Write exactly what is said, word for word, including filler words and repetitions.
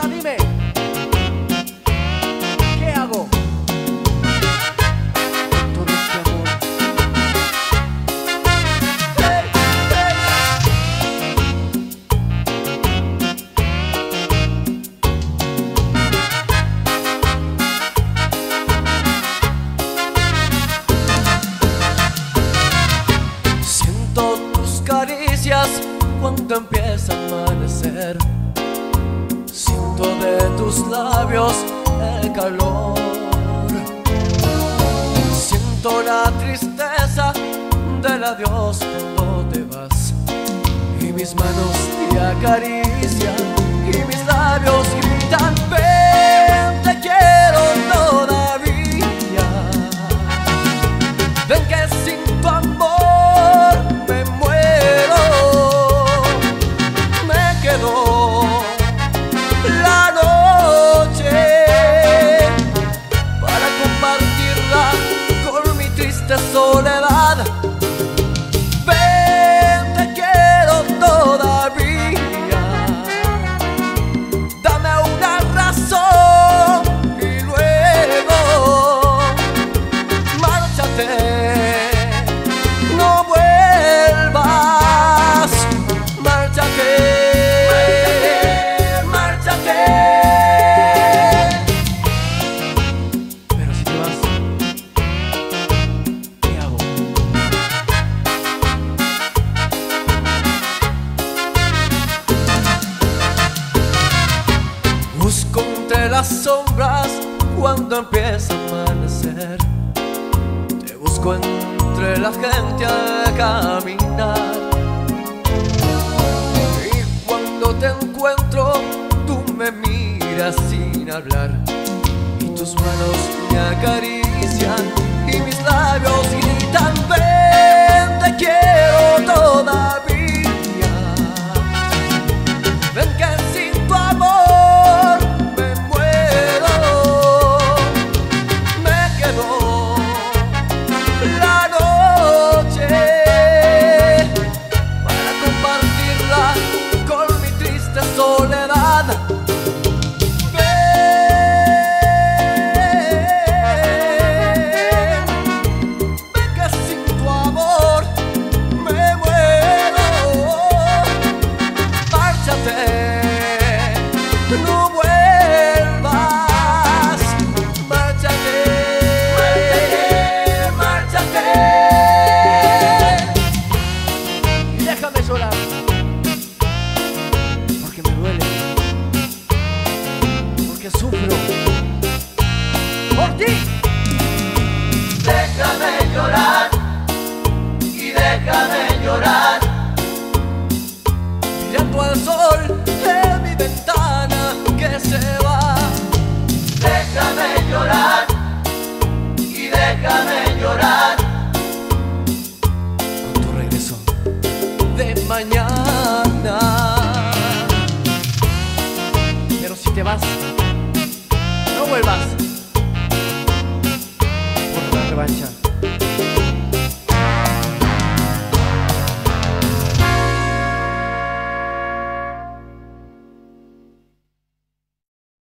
Ahora dime, ¿qué hago con todo este amor? Hey, hey. Siento tus caricias cuando empieza a amanecer. Siento de tus labios el calor. Siento la tristeza del adiós cuando te vas. Y mis manos te acarician y mis labios gritan: ven, te quiero todavía. Ven que sin tu amor me muero. Me quedo la noche para compartirla con mi triste soledad. Ven, te quiero todavía. Dame una razón y luego márchate. No vuelvas, márchate. Busco entre las sombras cuando empieza a amanecer. Te busco entre la gente al caminar. Y cuando te encuentro, tú me miras sin hablar. Y tus manos me acarician y mis labios gritan: ven, te quiero todavía. Ven que sin tu amor me muero. Me quedo la noche para compartirla con mi triste soledad. No vuelvas, márchate, márchate, márchate. Y déjame llorar, porque me duele, porque sufro por ti. Déjame llorar y déjame llorar, mirando al sol de mi ventana que se va. déjame llorar y déjame llorar. Con tu regreso de mañana. Pero si te vas,